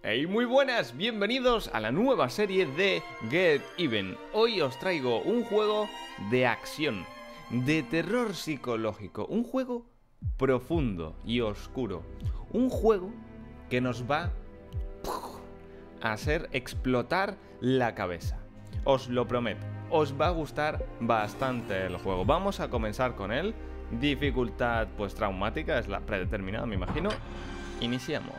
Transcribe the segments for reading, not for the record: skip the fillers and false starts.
Hey, muy buenas, bienvenidos a la nueva serie de Get Even. Hoy os traigo un juego de acción, de terror psicológico, un juego profundo y oscuro, un juego que nos va a hacer explotar la cabeza. Os lo prometo, os va a gustar bastante el juego. Vamos a comenzar con él. Dificultad pues traumática, es la predeterminada, me imagino. Iniciamos.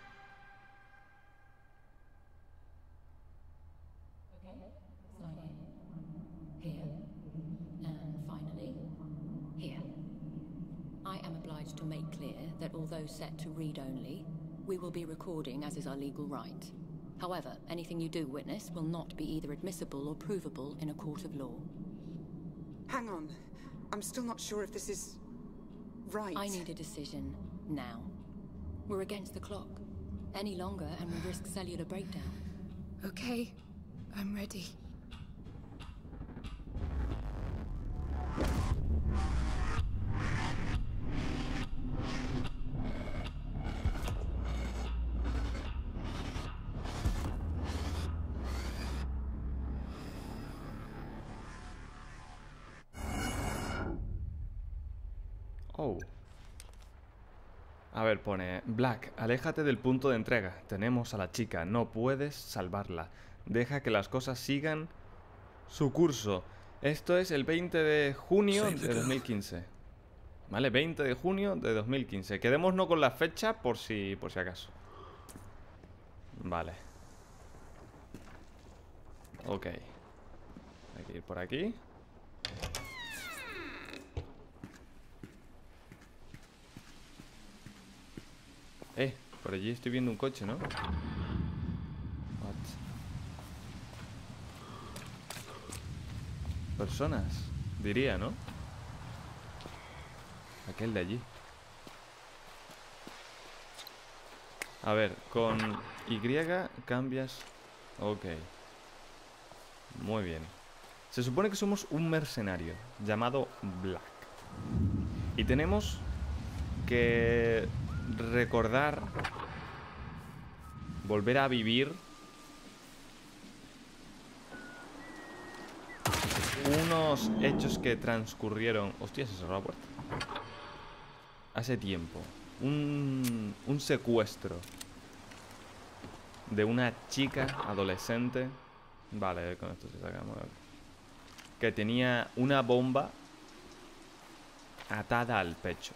To make clear that although set to read only, we will be recording as is our legal right. However, anything you do witness will not be either admissible or provable in a court of law. Hang on. I'm still not sure if this is right. I need a decision now. We're against the clock. Any longer and we risk cellular breakdown. Okay, I'm ready. Oh. A ver, pone Black, aléjate del punto de entrega. Tenemos a la chica, no puedes salvarla. Deja que las cosas sigan su curso. Esto es el 20 de junio de 2015. Vale, 20 de junio de 2015. Quedémonos con la fecha por si acaso. Vale. Ok. Hay que ir por aquí. Por allí estoy viendo un coche, ¿no? What? Personas, diría, ¿no? Aquel de allí. A ver, con Y cambias. Ok. Muy bien. Se supone que somos un mercenario llamado Black. Y tenemos que recordar, volver a vivir unos hechos que transcurrieron. Hostia, se cerró la puerta. Hace tiempo. Un secuestro de una chica adolescente. Vale, con esto se sacamos. Que tenía una bomba atada al pecho.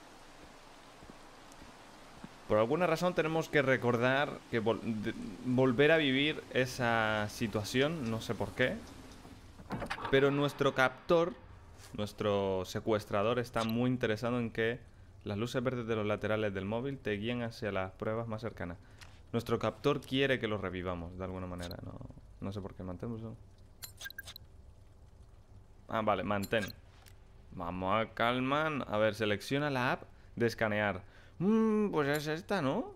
Por alguna razón tenemos que recordar que volver a vivir esa situación, no sé por qué. Pero nuestro captor, nuestro secuestrador, está muy interesado en que las luces verdes de los laterales del móvil te guíen hacia las pruebas más cercanas. Nuestro captor quiere que los revivamos de alguna manera, no sé por qué. Mantén eso. Ah, vale, mantén. Vamos a calmar. A ver, selecciona la app de escanear. Pues es esta, ¿no?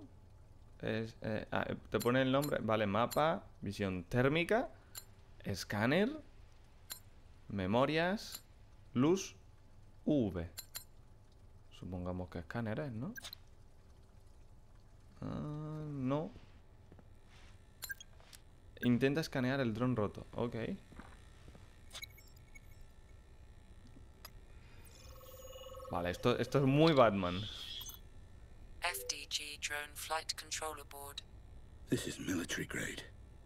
Te pone el nombre. Vale, mapa, visión térmica, escáner, memorias, luz, V. Supongamos que escáner es, ¿no? No. Intenta escanear el dron roto. Ok. Vale, esto es muy Batman. FDG drone flight controller board. This is military grade.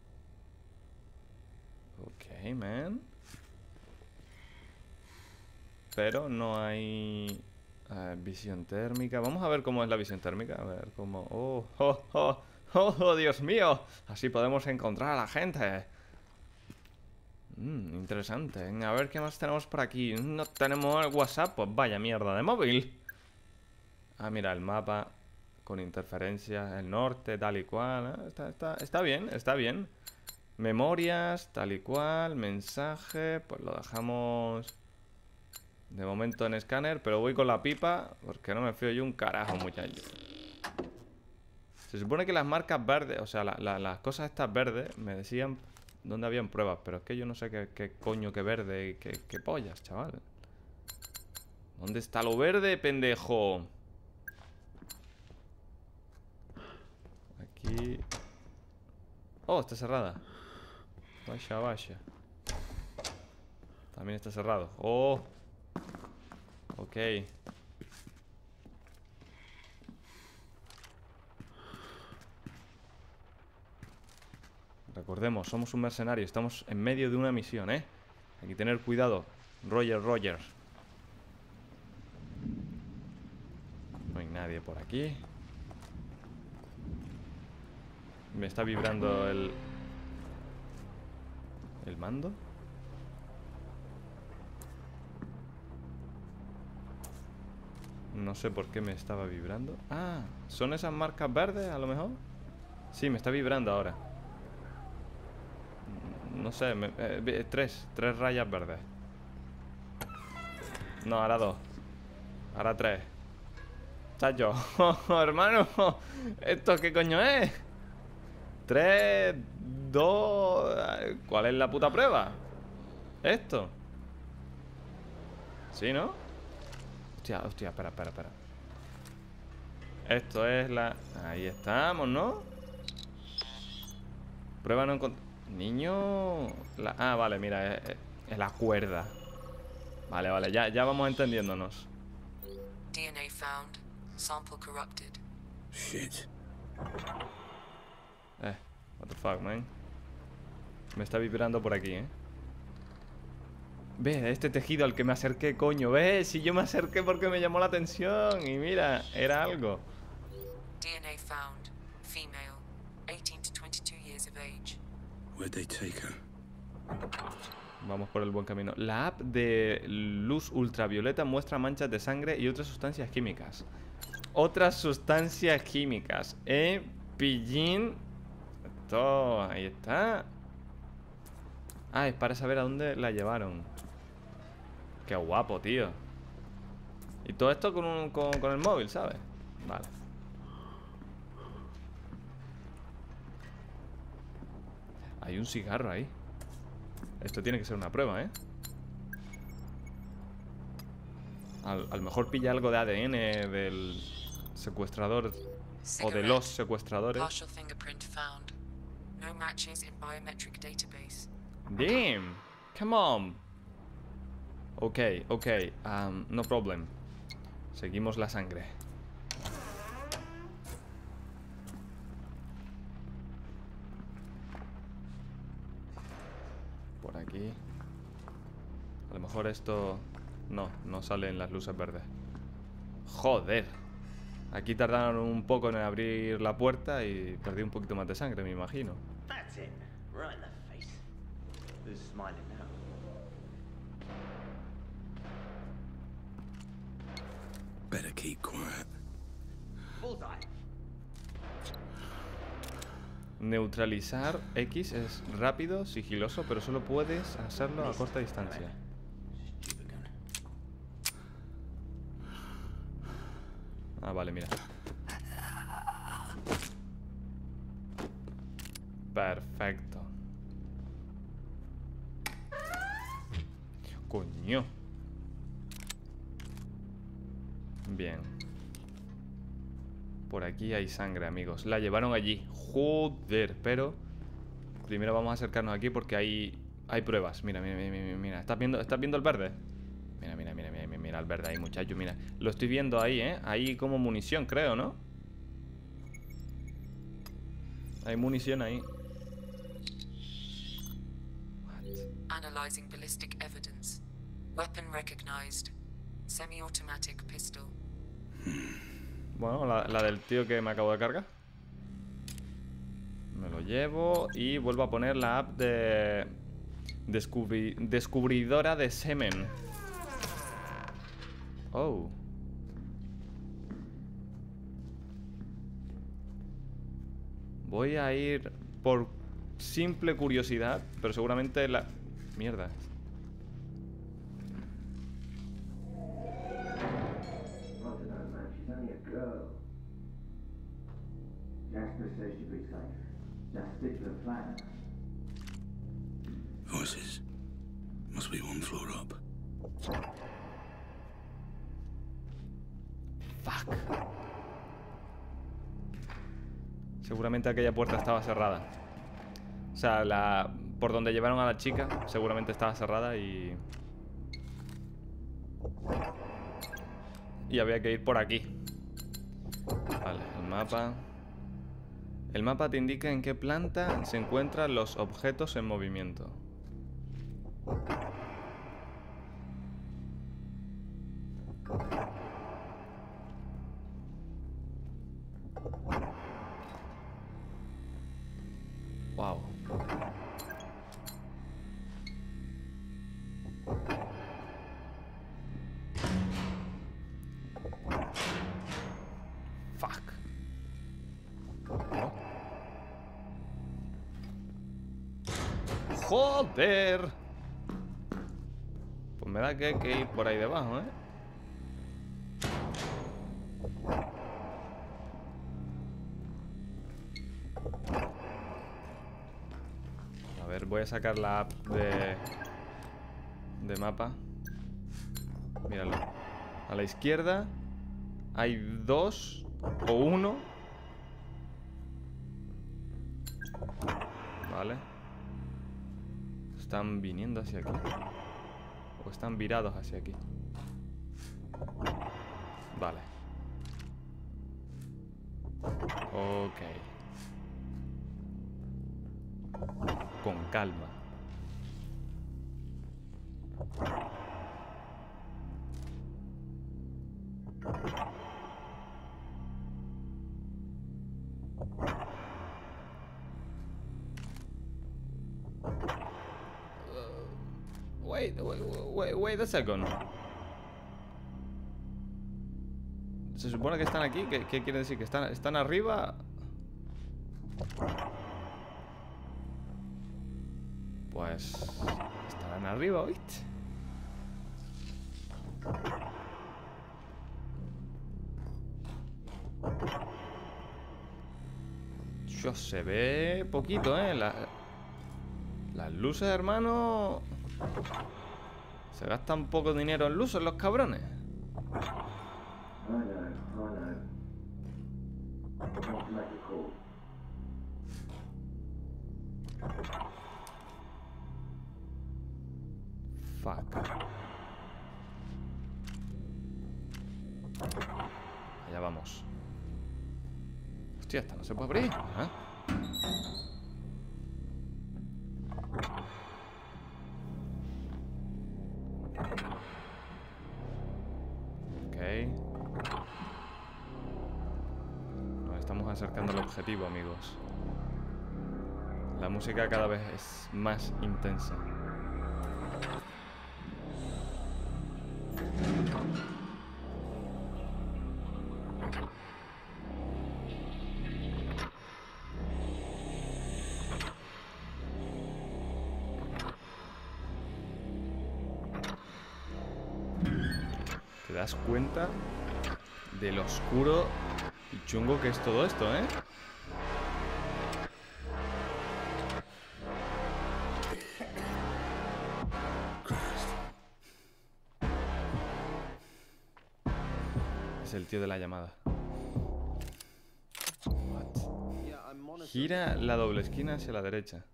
Ok, man. Pero no hay visión térmica. Vamos a ver cómo es la visión térmica. A ver cómo... ¡Oh, Dios mío! Así podemos encontrar a la gente. Interesante. A ver qué más tenemos por aquí. No tenemos el WhatsApp. Pues vaya mierda de móvil. Ah, mira, el mapa con interferencias, el norte, tal y cual. Está bien, está bien. Memorias, tal y cual. Mensaje, pues lo dejamos de momento en escáner. Pero voy con la pipa porque no me fío yo un carajo, muchachos. Se supone que las marcas verdes, o sea, las cosas estas verdes me decían dónde habían pruebas. Pero es que yo no sé qué coño, qué verde y qué pollas, chaval. ¿Dónde está lo verde, pendejo? Aquí Oh, está cerrada. Vaya, vaya. También está cerrado. Oh. Ok. Recordemos, somos un mercenario. Estamos en medio de una misión, ¿eh? Hay que tener cuidado. Roger, Roger. No hay nadie por aquí. Me está vibrando el mando. No sé por qué me estaba vibrando. Ah, ¿son esas marcas verdes a lo mejor? Sí, me está vibrando ahora. No sé, tres rayas verdes. No, ahora dos. Ahora tres. Chacho, hermano, ¿esto qué coño es? 3, 2... ¿Cuál es la puta prueba? ¿Esto? ¿Sí, no? Hostia, espera. Esto es la... Ahí estamos, ¿no? Prueba no encontrar... Niño... Ah, vale, mira, es la cuerda. Vale, ya vamos entendiéndonos. DNA found. Sample corrupted. Shit. What the fuck, man. Me está vibrando por aquí, ¿eh? Ve, este tejido al que me acerqué, coño. Ve, si yo me acerqué porque me llamó la atención. Y mira, era algo. DNA found. Female. 18 to 22 years of age. Where'd they take her? Vamos por el buen camino. La app de luz ultravioleta muestra manchas de sangre y otras sustancias químicas. Otras sustancias químicas. Pillín. Esto, ahí está. Ah, es para saber a dónde la llevaron. Qué guapo, tío. Y todo esto con el móvil, ¿sabes? Vale. Hay un cigarro ahí. Esto tiene que ser una prueba, ¿eh? A lo mejor pilla algo de ADN del secuestrador o de los secuestradores. Partial fingerprint found. No matches in biometric database. Damn, come on. Ok, no problem. Seguimos la sangre. Por aquí. A lo mejor esto... No sale en las luces verdes. Joder. Aquí tardaron un poco en abrir la puerta y perdí un poquito más de sangre, me imagino. That's it. Right in the face. Who's smiling now? Better keep quiet. Bullseye. Neutralizar X es rápido, sigiloso, pero solo puedes hacerlo a corta distancia. Stupid gun. Ah, vale, mira. Perfecto. Coño. Bien. Por aquí hay sangre, amigos. La llevaron allí. Joder, pero primero vamos a acercarnos aquí porque hay pruebas. Mira. ¿Estás viendo el verde? Mira el verde ahí, muchacho. Mira, lo estoy viendo ahí, ¿eh? Ahí como munición, creo, ¿no? Hay munición ahí. Analyzing ballistic evidence. Weapon recognized. Semi-automatic pistol. Bueno, la del tío que me acabo de cargar. Me lo llevo y vuelvo a poner la app de descubridora de semen. Oh. Voy a ir por simple curiosidad, pero seguramente la... Mierda. Voices. Must be one floor up. Fuck. Seguramente aquella puerta estaba cerrada. O sea, por donde llevaron a la chica seguramente estaba cerrada y había que ir por aquí. Vale, el mapa. El mapa te indica en qué planta se encuentran los objetos en movimiento. Wow. Fuck. Joder. Pues me da que hay que ir por ahí debajo, ¿eh? A ver, voy a sacar la app de mapa. Míralo. A la izquierda hay 2 o 1. Vale. ¿Están viniendo hacia aquí? ¿O están virados hacia aquí? Vale. Ok. Con calma. Wait a second. Se supone que están aquí. ¿Qué quiere decir? ¿Que están arriba? Pues estarán arriba, ¿oíste? Yo se ve poquito, ¿eh? Las luces, hermano. Se gastan poco dinero en luces los cabrones. Fuck. Allá vamos. Hostia, esta no se puede abrir, ¿eh? Nos estamos acercando al objetivo, amigos. La música cada vez es más intensa. ¿Te das cuenta de lo oscuro y chungo que es todo esto, eh? Es el tío de la llamada. What? Gira la doble esquina hacia la derecha.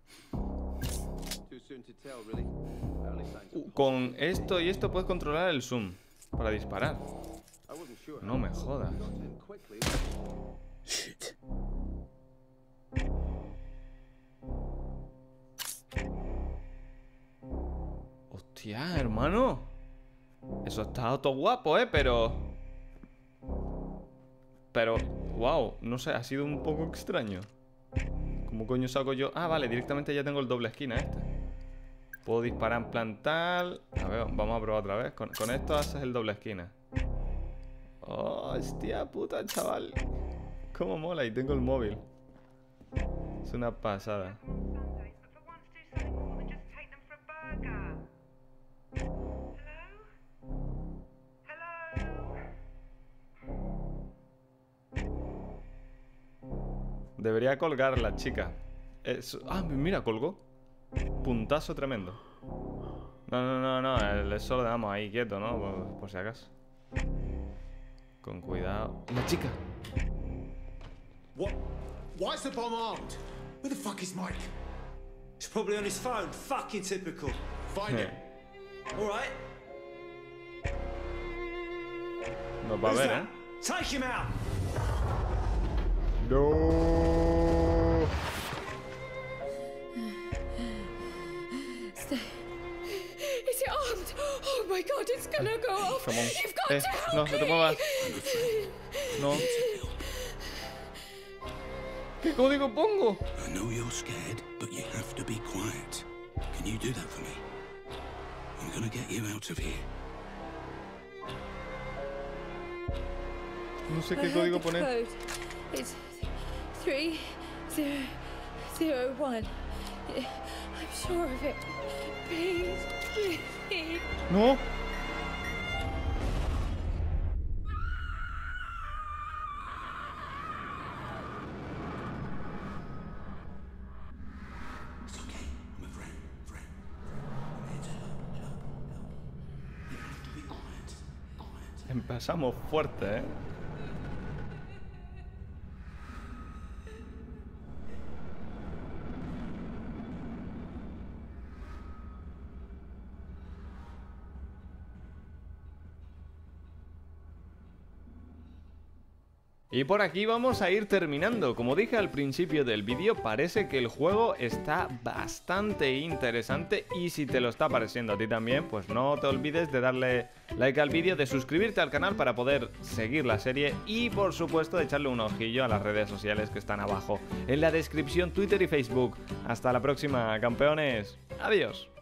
Con esto y esto puedes controlar el zoom para disparar. No me jodas. Shit. Hostia, hermano. Eso está todo guapo, pero... wow, no sé, ha sido un poco extraño. ¿Cómo coño saco yo? Ah, vale, directamente ya tengo el doble esquina este. Puedo disparar en plan tal. A ver, vamos a probar otra vez. Con esto haces el doble esquina. Oh, hostia puta, chaval. Cómo mola, y tengo el móvil. Es una pasada. Debería colgar la chica. Ah, mira, colgó. Puntazo tremendo. No, eso lo dejamos ahí quieto, ¿no? Por si acaso. Con cuidado. ¡La chica! What? Why is the bomb armed? Where the fuck is Mike? He's probably on his phone. Fucking typical. Find him. All right. Nos va a Who's ver, that? Take him out. No. Stay. Is it armed? Oh my god, it's gonna go off. Come on. You've got to help No, no te me. muevas. No. ¿Qué código pongo? I know you're scared, but you have to be quiet. Can you do that for me? I'm gonna get you out of here. No sé I qué heard código the poner. code. It's 3001. I'm sure of it. Please, please. No. It's okay. I'm a friend. I'm here to help. You have to be quiet. Empezamos fuerte, ¿eh? Y por aquí vamos a ir terminando. Como dije al principio del vídeo, parece que el juego está bastante interesante y si te lo está pareciendo a ti también, pues no te olvides de darle like al vídeo, de suscribirte al canal para poder seguir la serie y por supuesto de echarle un ojillo a las redes sociales que están abajo en la descripción, Twitter y Facebook. Hasta la próxima, campeones. Adiós.